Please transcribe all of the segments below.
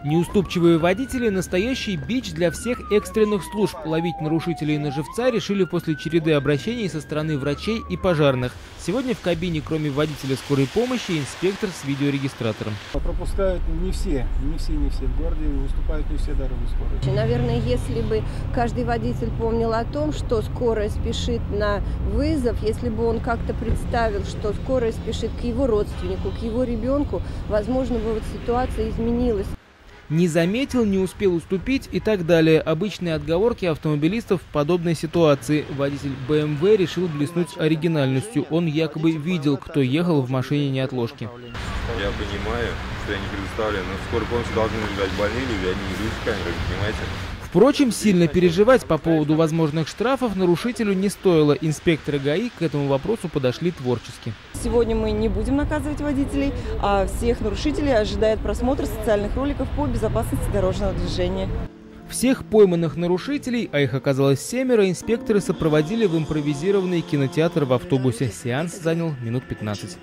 Неуступчивые водители – настоящий бич для всех экстренных служб. Ловить нарушителей на живца решили после череды обращений со стороны врачей и пожарных. Сегодня в кабине, кроме водителя скорой помощи, инспектор с видеорегистратором. Пропускают не все. В городе выступают не все дороги скорой. Наверное, если бы каждый водитель помнил о том, что скорая спешит на вызов, если бы он как-то представил, что скорая спешит к его родственнику, к его ребенку, возможно, бы вот ситуация изменилась. Не заметил, не успел уступить и так далее. Обычные отговорки автомобилистов в подобной ситуации. Водитель BMW решил блеснуть оригинальностью. Он якобы видел, кто ехал в машине неотложки. Я понимаю, что я не предоставляю, но в скорой помощи должны лежать больные люди, они не люди с камерой, понимаете? Впрочем, сильно переживать по поводу возможных штрафов нарушителю не стоило. Инспекторы ГАИ к этому вопросу подошли творчески. Сегодня мы не будем наказывать водителей, а всех нарушителей ожидает просмотр социальных роликов по безопасности дорожного движения. Всех пойманных нарушителей, а их оказалось 7, инспекторы сопроводили в импровизированный кинотеатр в автобусе. Сеанс занял минут 15.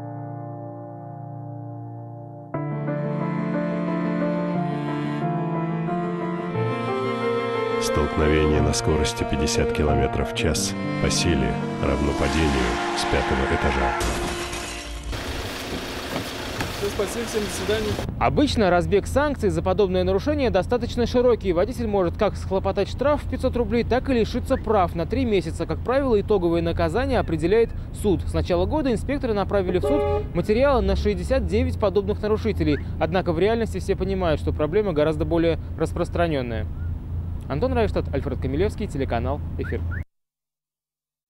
Столкновение на скорости 50 км в час по силе равно падению с 5-го этажа. Все, спасибо, всем до свидания. Обычно разбег санкций за подобное нарушение достаточно широкий. Водитель может как схлопотать штраф в 500 рублей, так и лишиться прав на 3 месяца. Как правило, итоговое наказание определяет суд. С начала года инспекторы направили в суд материалы на 69 подобных нарушителей. Однако в реальности все понимают, что проблема гораздо более распространенная. Антон Райштадт, Альфред Камилевский, телеканал «Эфир».